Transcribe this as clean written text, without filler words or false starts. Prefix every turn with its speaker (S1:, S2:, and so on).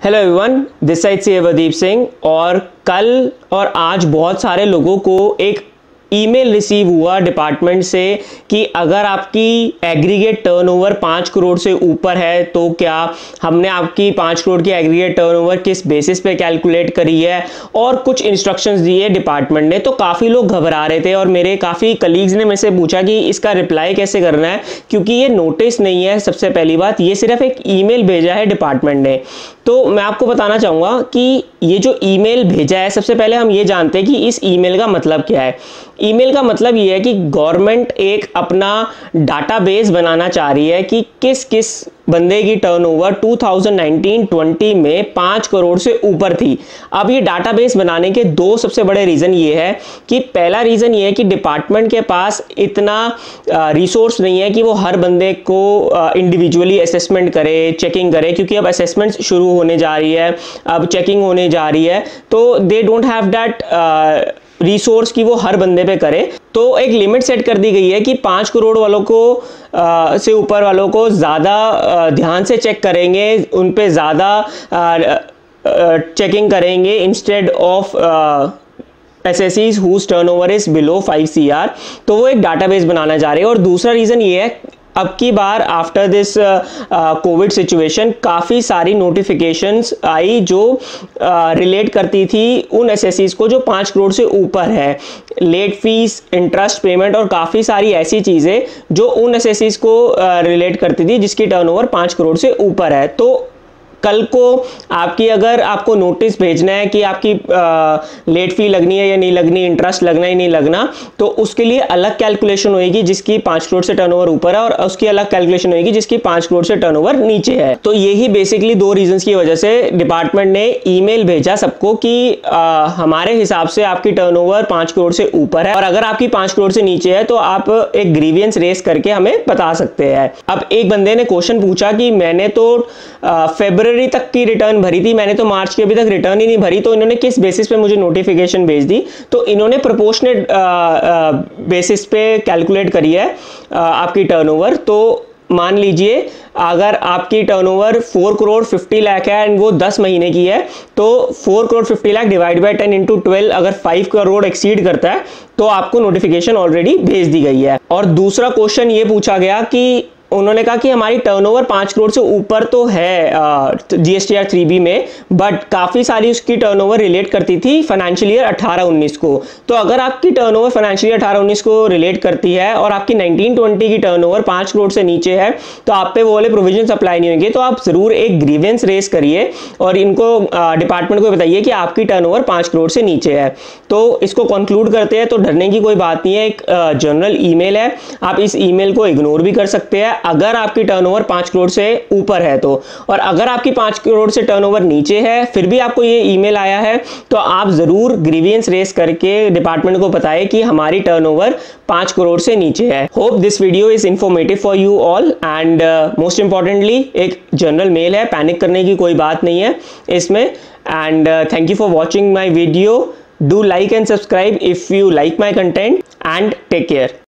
S1: Hello everyone, this side से अवदीप सिंह। और कल और आज बहुत सारे लोगों को एक ईमेल रिसीव हुआ डिपार्टमेंट से कि अगर आपकी एग्रीगेट टर्नओवर 5 करोड़ से ऊपर है तो क्या हमने आपकी 5 करोड़ की एग्रीगेट टर्नओवर किस बेसिस पे कैलकुलेट करी है, और कुछ इंस्ट्रक्शंस दिए डिपार्टमेंट ने। तो काफ़ी लोग घबरा रहे थे और मेरे काफ़ी कलीग्स ने मेरे से पूछा कि इसका रिप्लाई कैसे करना है, क्योंकि ये नोटिस नहीं है। सबसे पहली बात, ये सिर्फ एक ईमेल भेजा है डिपार्टमेंट ने। तो मैं आपको बताना चाहूँगा कि ये जो ईमेल भेजा है, सबसे पहले हम ये जानते हैं कि इस ईमेल का मतलब क्या है। ईमेल का मतलब ये है कि गवर्नमेंट एक अपना डाटाबेस बनाना चाह रही है कि किस किस बंदे की टर्नओवर 2019-20 में 5 करोड़ से ऊपर थी। अब ये डाटाबेस बनाने के दो सबसे बड़े रीज़न ये है कि पहला रीज़न ये है कि डिपार्टमेंट के पास इतना रिसोर्स नहीं है कि वो हर बंदे को इंडिविजुअली असेसमेंट करे, चेकिंग करे, क्योंकि अब असेसमेंट शुरू होने जा रही है, अब चेकिंग होने जा रही है। तो they don't have that resource की वो हर बंदे पे करे। तो एक लिमिट सेट कर दी गई है कि 5 करोड़ वालों को से ऊपर वालों को ज़्यादा ध्यान से चेक करेंगे, उन पे ज़्यादा चेकिंग करेंगे instead of SSEs whose turnover is below 5 CR। तो वो एक डाटाबेस बनाना चाह रहे हैं। और दूसरा रीज़न ये है, अब की बार आफ्टर दिस कोविड सिचुएशन काफ़ी सारी नोटिफिकेशंस आई जो रिलेट करती थी उन SSEs को जो 5 करोड़ से ऊपर है। लेट फीस, इंटरेस्ट पेमेंट और काफ़ी सारी ऐसी चीज़ें जो उन SSEs को रिलेट करती थी जिसकी टर्नओवर 5 करोड़ से ऊपर है। तो कल को आपकी अगर आपको नोटिस भेजना है कि आपकी लेट फी लगनी है या नहीं लगनी, इंटरेस्ट लगना ही नहीं लगना, तो उसके लिए अलग कैलकुलेशन होगी जिसकी 5 करोड़ से टर्नओवर ऊपर है, और उसकी अलग कैलकुलेशन होगी जिसकी 5 करोड़ से टर्नओवर नीचे है। तो यही बेसिकली दो रीजंस की वजह से डिपार्टमेंट ने ईमेल भेजा सबको कि हमारे हिसाब से आपकी टर्नओवर 5 करोड़ से ऊपर है, और अगर आपकी 5 करोड़ से नीचे है तो आप एक ग्रीवियंस रेस करके हमें बता सकते हैं। अब एक बंदे ने क्वेश्चन पूछा कि मैंने तो फरवरी तक की रिटर्न भरी थी, मैंने तो मार्च की अभी तक रिटर्न ही नहीं भरी, तो इन्होंने किस बेसिस पे मुझे नोटिफिकेशन भेज दी। तो इन्होंने प्रोपोर्शनेट बेसिस पे कैलकुलेट करी है आपकी टर्नओवर। तो मान लीजिए अगर आपकी टर्नओवर 4 करोड़ 50 लाख है एंड वो 10 महीने की है, तो 4 crore 50 lakh divide by 10 into 12, अगर 5 करोड़ एक्सीड करता है तो आपको नोटिफिकेशन ऑलरेडी भेज दी गई है। और दूसरा क्वेश्चन ये पूछा गया कि उन्होंने कहा कि हमारी टर्नओवर 5 करोड़ से ऊपर तो है GSTR 3B में, बट काफ़ी सारी उसकी टर्नओवर रिलेट करती थी फाइनेंशियल ईयर 18-19 को। तो अगर आपकी टर्नओवर फाइनेंशियल ईयर 18-19 को रिलेट करती है और आपकी 19-20 की टर्नओवर 5 करोड़ से नीचे है, तो आप पे वो वाले प्रोविजन अप्लाई नहीं होंगे। तो आप ज़रूर एक ग्रीवेंस रेस करिए और इनको डिपार्टमेंट को बताइए कि आपकी टर्नओवर 5 करोड़ से नीचे है। तो इसको कंक्लूड करते हैं। तो डरने की कोई बात नहीं है, एक जनरल ईमेल है, आप इस ईमेल को इग्नोर भी कर सकते हैं अगर आपकी टर्नओवर 5 करोड़ से ऊपर है तो। और अगर आपकी 5 करोड़ से टर्नओवर नीचे है फिर भी आपको ये ईमेल आया है, तो आप जरूर ग्रीवियंस रेस करके डिपार्टमेंट को बताएं कि हमारी टर्नओवर 5 करोड़ से नीचे है। Hope this video is informative for you all, and most importantly एक जनरल मेल है, पैनिक करने की कोई बात नहीं है इसमें। And thank you for watching my video. Do like and subscribe if you like my content, and take care.